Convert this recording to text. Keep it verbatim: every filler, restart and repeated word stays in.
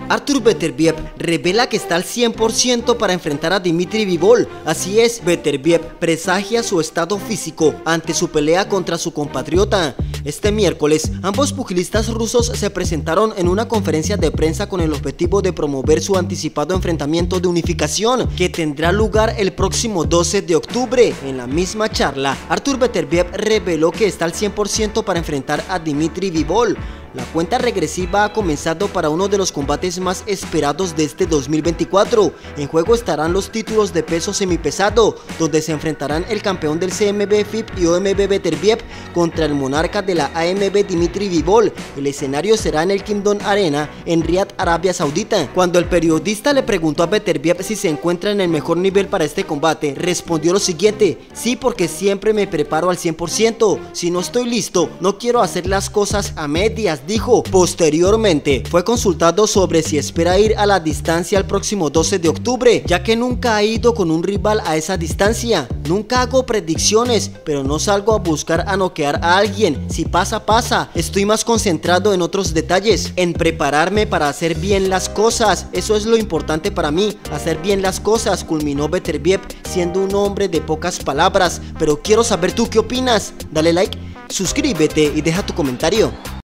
Artur Beterbiev revela que está al cien por ciento para enfrentar a Dmitry Bivol. Así es, Beterbiev presagia su estado físico ante su pelea contra su compatriota. Este miércoles, ambos pugilistas rusos se presentaron en una conferencia de prensa con el objetivo de promover su anticipado enfrentamiento de unificación, que tendrá lugar el próximo doce de octubre. En la misma charla, Artur Beterbiev reveló que está al cien por ciento para enfrentar a Dmitry Bivol. La cuenta regresiva ha comenzado para uno de los combates más esperados de este dos mil veinticuatro. En juego estarán los títulos de peso semipesado, donde se enfrentarán el campeón del C M B F I P y O M B Beterbiev contra el monarca de la A M B Dmitry Bivol. El escenario será en el Kingdom Arena en Riad, Arabia Saudita. Cuando el periodista le preguntó a Beterbiev si se encuentra en el mejor nivel para este combate, respondió lo siguiente: sí, porque siempre me preparo al cien por ciento. Si no estoy listo, no quiero hacer las cosas a medias, dijo. Posteriormente, fue consultado sobre si espera ir a la distancia el próximo doce de octubre, ya que nunca ha ido con un rival a esa distancia. Nunca hago predicciones, pero no salgo a buscar a noquear a alguien. Si pasa, pasa. Estoy más concentrado en otros detalles, en prepararme para hacer bien las cosas. Eso es lo importante para mí, hacer bien las cosas, culminó Beterbiev, siendo un hombre de pocas palabras. Pero quiero saber tú qué opinas. Dale like, suscríbete y deja tu comentario.